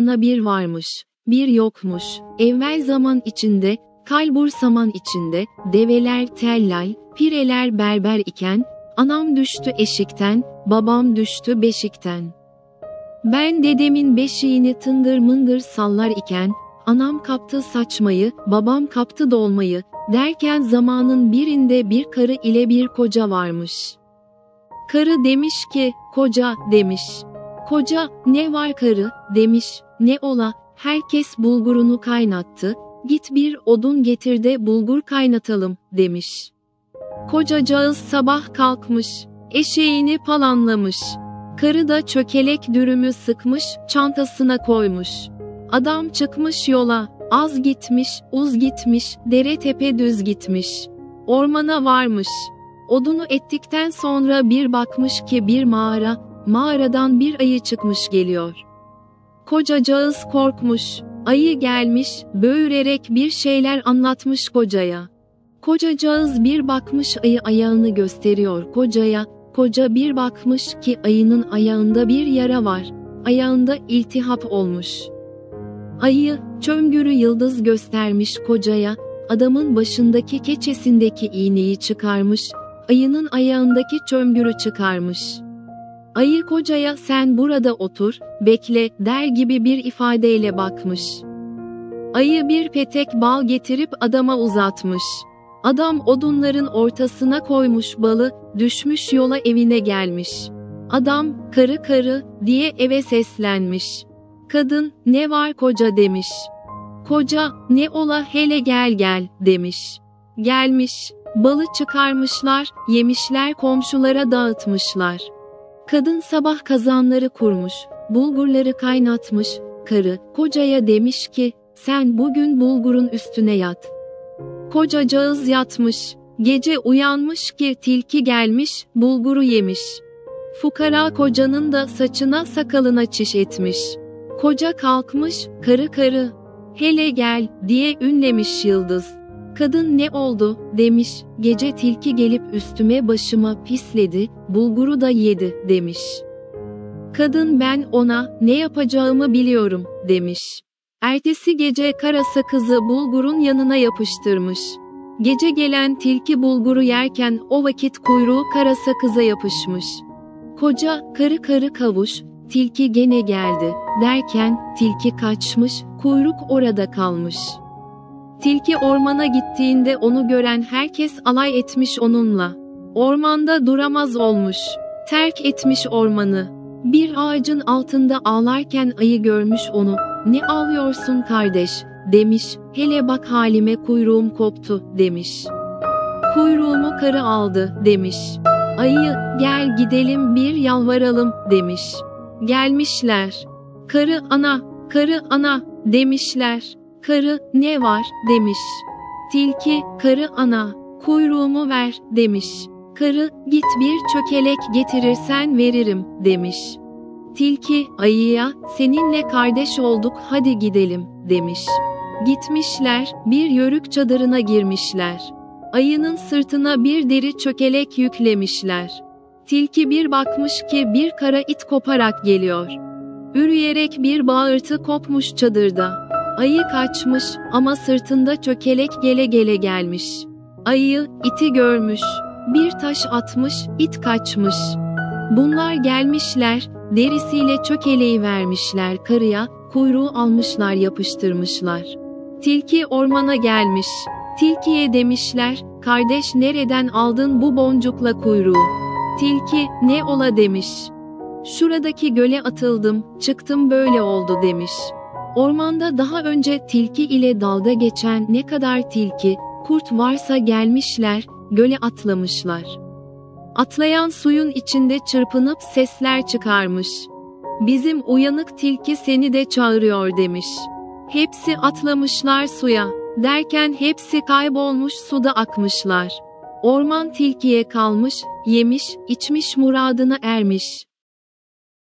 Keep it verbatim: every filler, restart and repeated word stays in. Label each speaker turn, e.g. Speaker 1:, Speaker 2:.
Speaker 1: ana bir varmış, bir yokmuş, evvel zaman içinde, kalbur saman içinde, develer tellal, pireler berber iken, anam düştü eşikten, babam düştü beşikten. Ben dedemin beşiğini tındır mındır sallar iken, anam kaptı saçmayı, babam kaptı dolmayı, derken zamanın birinde bir karı ile bir koca varmış. Karı demiş ki, koca, demiş. Koca, ne var karı, demiş, ne ola, herkes bulgurunu kaynattı, git bir odun getir de bulgur kaynatalım, demiş. Kocacağız sabah kalkmış, eşeğini palanlamış. Karı da çökelek dürümü sıkmış, çantasına koymuş. Adam çıkmış yola, az gitmiş, uz gitmiş, dere tepe düz gitmiş. Ormana varmış. Odunu ettikten sonra bir bakmış ki bir mağara, mağaradan bir ayı çıkmış geliyor. Kocacağız korkmuş, ayı gelmiş, böğürerek bir şeyler anlatmış kocaya. Kocacağız bir bakmış ayı ayağını gösteriyor kocaya, koca bir bakmış ki ayının ayağında bir yara var, ayağında iltihap olmuş. Ayı, çömgürü yıldız göstermiş kocaya, adamın başındaki keçesindeki iğneyi çıkarmış, ayının ayağındaki çömgürü çıkarmış. Ayı kocaya sen burada otur, bekle der gibi bir ifadeyle bakmış. Ayı bir petek bal getirip adama uzatmış. Adam odunların ortasına koymuş balı, düşmüş yola evine gelmiş. Adam, karı karı, diye eve seslenmiş. Kadın, ne var koca demiş. Koca, ne ola hele gel gel, demiş. Gelmiş, balı çıkarmışlar, yemişler komşulara dağıtmışlar. Kadın sabah kazanları kurmuş, bulgurları kaynatmış, karı, kocaya demiş ki, sen bugün bulgurun üstüne yat. Kocacağız yatmış, gece uyanmış ki tilki gelmiş, bulguru yemiş. Fukara kocanın da saçına sakalına çiş etmiş. Koca kalkmış, karı karı, hele gel, diye ünlemiş yıldız. Kadın ne oldu, demiş, gece tilki gelip üstüme başıma pisledi, bulguru da yedi, demiş. Kadın ben ona, ne yapacağımı biliyorum, demiş. Ertesi gece kara sakızı bulgurun yanına yapıştırmış. Gece gelen tilki bulguru yerken o vakit kuyruğu kara sakıza yapışmış. Koca, karı karı kavuş, tilki gene geldi, derken tilki kaçmış, kuyruk orada kalmış. Tilki ormana gittiğinde onu gören herkes alay etmiş onunla. Ormanda duramaz olmuş, terk etmiş ormanı. Bir ağacın altında ağlarken ayı görmüş onu. Ne ağlıyorsun kardeş, demiş, hele bak halime kuyruğum koptu, demiş. Kuyruğumu karı aldı, demiş. Ayı, gel gidelim bir yalvaralım, demiş. Gelmişler. Karı ana, karı ana, demişler. Karı, ne var, demiş. Tilki, karı ana, kuyruğumu ver, demiş. Karı, git bir çökelek getirirsen veririm, demiş. Tilki, ayıya, seninle kardeş olduk hadi gidelim, demiş. Gitmişler, bir yörük çadırına girmişler. Ayının sırtına bir deri çökelek yüklemişler. Tilki bir bakmış ki bir kara it koparak geliyor. Ürüyerek bir bağırtı kopmuş çadırda. Ayı kaçmış ama sırtında çökelek gele gele gelmiş. Ayı, iti görmüş. Bir taş atmış, it kaçmış. Bunlar gelmişler, derisiyle çökeleği vermişler karıya, kuyruğu almışlar yapıştırmışlar. Tilki ormana gelmiş. Tilkiye demişler, kardeş nereden aldın bu boncukla kuyruğu? Tilki, ne ola demiş. Şuradaki göle atıldım, çıktım böyle oldu demiş. Ormanda daha önce tilki ile dalga geçen ne kadar tilki, kurt varsa gelmişler, göle atlamışlar. Atlayan suyun içinde çırpınıp sesler çıkarmış. Bizim uyanık tilki seni de çağırıyor demiş. Hepsi atlamışlar suya, derken hepsi kaybolmuş suda akmışlar. Orman tilkiye kalmış, yemiş, içmiş muradına ermiş.